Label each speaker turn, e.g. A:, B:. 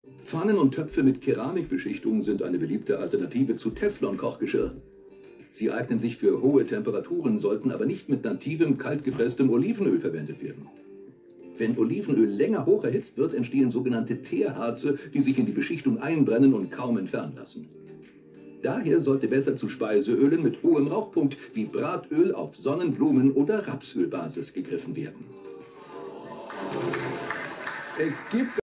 A: Pfannen und Töpfe mit Keramikbeschichtung sind eine beliebte Alternative zu Teflon-Kochgeschirr. Sie eignen sich für hohe Temperaturen, sollten aber nicht mit nativem, kaltgepresstem Olivenöl verwendet werden. Wenn Olivenöl länger hoch erhitzt wird, entstehen sogenannte Teerharze, die sich in die Beschichtung einbrennen und kaum entfernen lassen. Daher sollte besser zu Speiseölen mit hohem Rauchpunkt wie Bratöl auf Sonnenblumen- oder Rapsölbasis gegriffen werden.
B: Es gibt